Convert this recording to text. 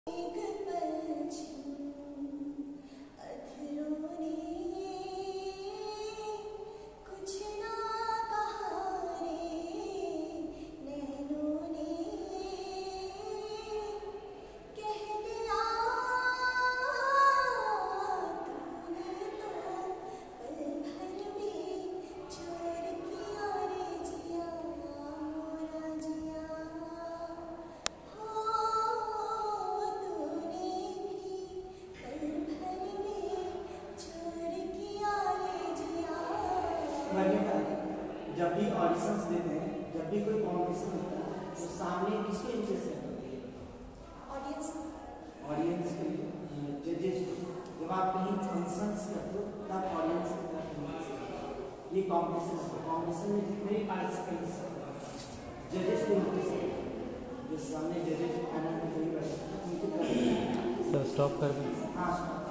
जब भी ऑडिशंस देते हैं, जब भी कोई कॉम्पिटिशन होता है तो सामने किसको इंटरेस्ट है? ऑडियंस के लिए, जजेस को। जब आप कहीं फंक्शंस करते हो तब ऑडियंस के तरफ ये कॉम्पिटिशन है। कॉम्पिटिशन में जितने भी पार्टिसिपेंट्स जजेस को इंटरेस्ट है, जो सामने जजेस पैनल में कोई बैठे हैं उनकी तरफ। स्टॉप कर दें। हाँ,